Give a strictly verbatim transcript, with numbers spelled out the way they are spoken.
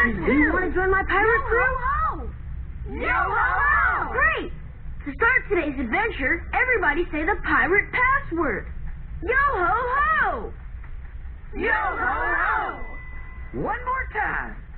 password. Do you want to join my pirate crew? Yo-ho-ho! Yo-ho-ho! Great! To start today's adventure, everybody say the pirate password. Yo-ho-ho! Yo-ho-ho! One more time.